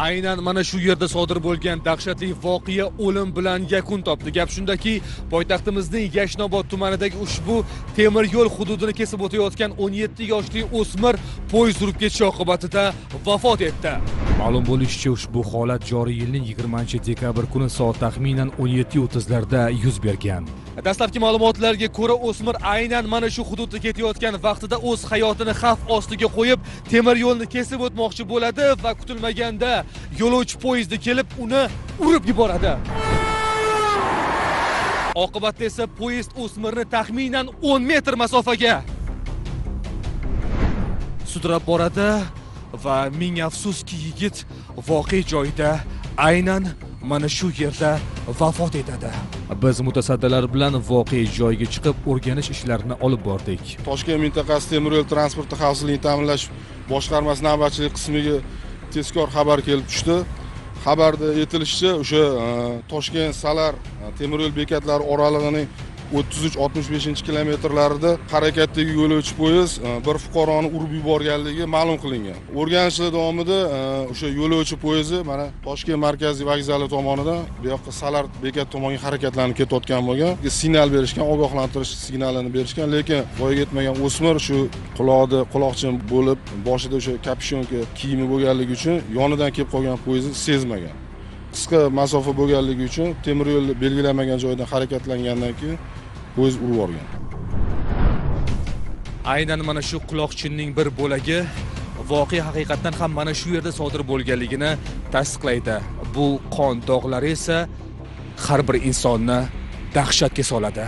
Aynan mana shu yerda sodir bo'lgan dahshatli voqea o'lim bilan yakun topdi. Gap shundaki, poytaxtimizning Yashnobod tumanidagi ushbu temir yo'l hududini kesib o'tayotgan 17 yoshli o'smir poyezd urib ketishi oqibatida vafot etdi. Ma'lum bo'lishicha, ushbu holat joriy yilning 20-dekabr kuni soat taxminan 17:30 larda yuz bergan. Dastlabki ma'lumotlarga ko'ra, o'smir aynan mana shu hududda ketayotgan vaqtida o'z hayotini xavf ostiga qo'yib, temir yo'lni kesib o'tmoqchi bo'ladi va kutilmaganda yo'lovchi poyezdi kelib uni urib yuboradi. Oqibatda esa poyezd o'smirni taxminan 10 metr masofaga sudrab boradi va ming afsuski yigit voqea joyida aynan mana shu yerda vafot etadi. Biz mutasaddilar bilan voqea joyiga chiqib, o'rganish ishlarini olib bordik. Toshkent mintaqasi temir yo'l transporti xavfsizligini ta'minlash boshqarmasi navbatchilik qismiga tezkor xabar kelib tushdi. Xabarda aytilishicha, o'sha Toshkent Salar temir yo'l bekatlari oralig'ining 33-65 kilometrlarida harakatdagi yo'lovchi poyezd bir fuqaroni urib yuborganligi ma'lum qilingan. O'rganishlar davomida o'sha yo'lovchi poyezdi mana Toshkent markaziy vokzali tomonidan bu yoqqa Salar bekat tomoniga harakatlanib ketayotgan bo'lgan. Signal berishgan, ogohlantirish signalini berishgan, lekin voyaga yetmagan o'smir shu quloqda quloqchin bo'lib, boshida o'sha kapishonka kiyimi bo'lganligi uchun yonidan kelib qolgan poyezdni sezmagan. Qisqa masofa bo'lganligi uchun temir yo'l belgilanmagan joydan harakatlangandan keyin poyezd urib yuborgan. Aynan mana shu quloqchinning bir bo'lagi voqea haqiqatan ham mana shu yerda sodir bo'lganligini tasdiqlaydi. Bu qon dog'lari esa har bir insonni dahshatga soladi.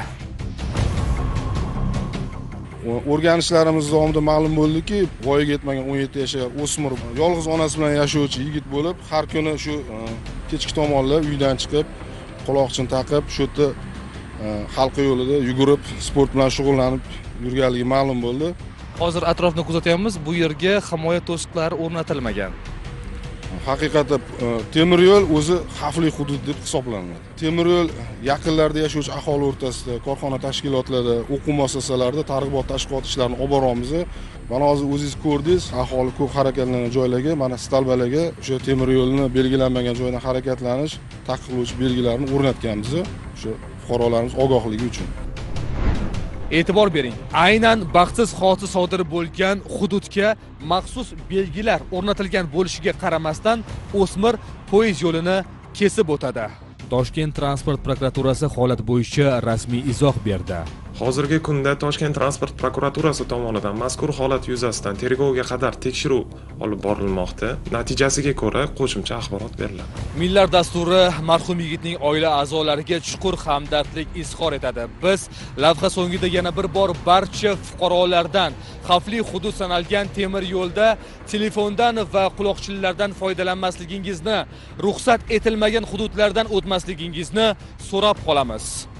O'rganishlarimiz davomida ma'lum bo'ldiki, voyaga yetmagan 17 yoshli o'smir yolg'iz onasi bilan yashovchi yigit bo'lib, har kuni shu kechki tomonlar uydan chiqib, quloqchin taqib, shu yerda halqa yo'lida yugurib, sport bilan shug'ullanib yurganligi ma'lum bo'ldi. Hozir atrofni kuzatyapmiz, bu yerga himoya to'siqlari o'rnatilmagan. Haqiqatda temir yo'l o'zi xavfli hudud deb hisoblanadi. Temir yo'l yaqinlarda yashovchi aholi o'rtasida, korxona tashkilotlarida, o'quv muassasalarida targ'ibot tashviqot ishlarini olib boramiz. Mana hozir o'zingiz ko'rdingiz, aholi ko'p harakatlangan joylarga, mana stalbalarga o'sha temir yo'lni belgilanmagan joydan harakatlanish taqiqlovchi belgilarini o'rnatganmiz. O'sha fuqarolarimiz ogohligi uchun. E'tibor bering. Aynan baxtsiz hodisa sodir bo'lgan hududga maxsus belgilar o'rnatilgan bo'lishiga qaramasdan o'smir poyezd yo'lini kesib o'tadi. Toshkent transport prokuraturasi holat bo'yicha rasmiy izoh berdi. Hozirgi kunda Toshkent transport prokuraturasi tomonidan mazkur holat yuzasidan tergovga qadar tekshiruv olib borilmoqda. Natijasiga ko'ra qo'shimcha axborot beriladi. Millar dasturi marhum yigitning oila a'zolariga chuqur hamdardlik izhor etadi. Biz lavha so'ngida yana bir bor barcha fuqarolardan xavfli hudud sanalgan temir yo'lda telefondan va quloqchinlardan foydalanmasligingizni, ruxsat etilmagan hududlardan o'tmasligingizni so'rab qolamiz.